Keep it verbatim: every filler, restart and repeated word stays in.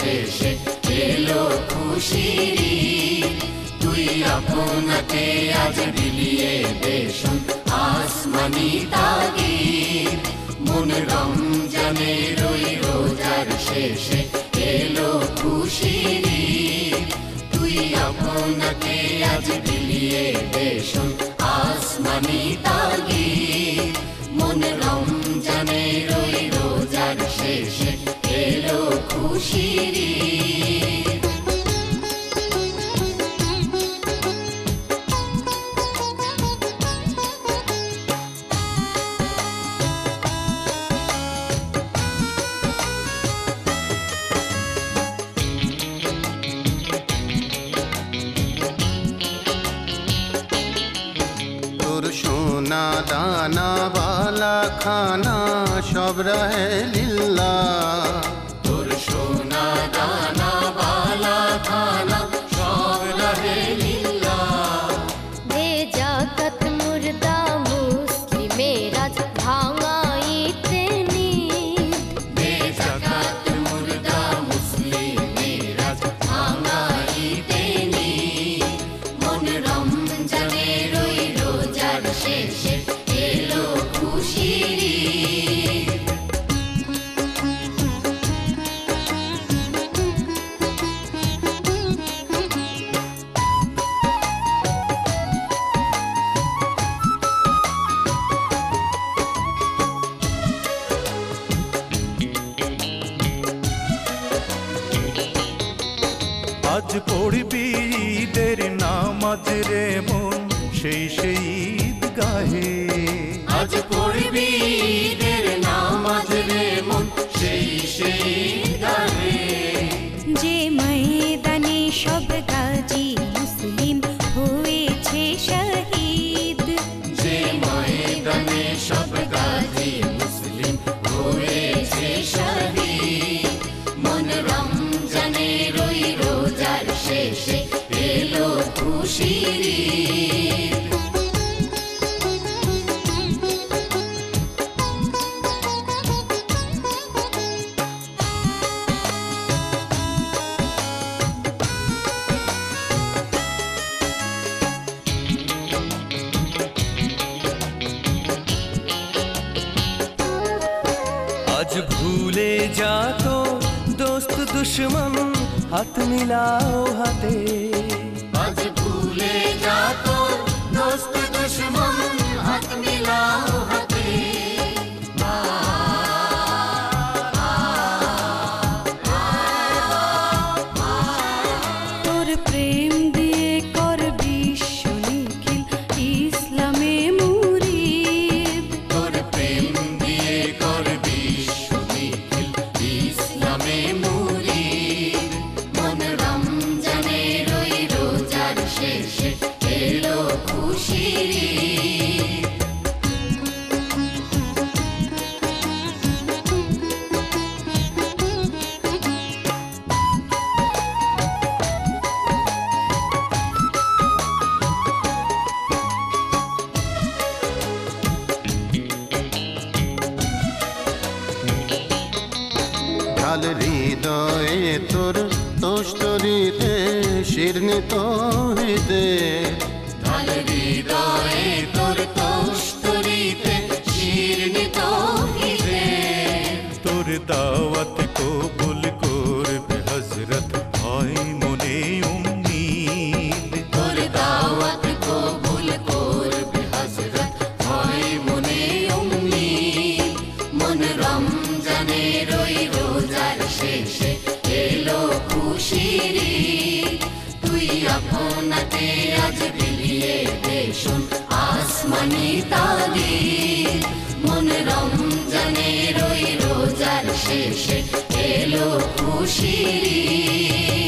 শেষে এলো খুশির ঈদ। তুই আপনাকে আজ বিলিয়ে দে শোন আসমানি তাগিদ। মন রমজানের ওই রোজার শেষে এলো খুশির ঈদ। তুই আপনাকে আজ বিলিয়ে দে শোন আসমানি তাগিদ। মন রমজানের ওই রোজার শেষে এলো খুশির ঈদ। सोना दाना वाला खाना सब रहे लिल्लाह। তোর সোনা দানা বালা খানা সব রহে লিল্লাহ। দে জাকাত মুর্দা মুসলিমেরা ভাঙাইতে নিদ। দে জাকাত মুর্দা মুসলিমেরা ভাঙাইতে নিদ। মন রমজানের ওই রোজার শেষে এলো খুশির ঈদ। আজ পড়বি ঈদের নামাজ রে মন সেই সেই ঈদ গাহে। আজ পড়বি ঈদের নামাজ রে মন সেই সেই গাহে। যে ময়দানে সব গাজী মুসলিম হয়েছে শহীদ। যে ময়দানে সব গাজী মুসলিম হয়েছে শহীদ। মন রমজানের ওই রোজার শেষে এলো খুশির ঈদ। আজ ভুলে যা তো দোস্ত দুশ্মন হাত মিলাও হাতে। আজ ভুলে যা তো দোস্ত দুশ্মন হাত মিলাও হাতে। তোর প্রেম দিয়ে কর বিশ্ব নিখিল ইসলামে মুরিদ। তোর প্রেম দিয়ে কর বিশ্ব নিখিল ইসলামে মুরিদ। মন রমজানের ওই রোজার শেষে এলো খুশির ঈদ। ঢাল হৃদয়ে তোর তোষ্টরিতে শিরনি তৌহিদে। ঢাল হৃদয়ে তোর তোষ্টরিতে শিরনি তৌহিদে। তোর দাওয়াত কবুল করবে হযরত হয় মনে উম্মীদ। তোর দাওয়াত কবুল করবে হযরত হয় মনে উম্মীদ। মন রমজানের ওই রোজার শেষে এলো খুশির ঈদ। তুই আপনাকে আজ বিলিয়ে দে শোন আসমানি তাগিদ। মন রমজানের ওই রোজার শেষে এলো খুশির ঈদ।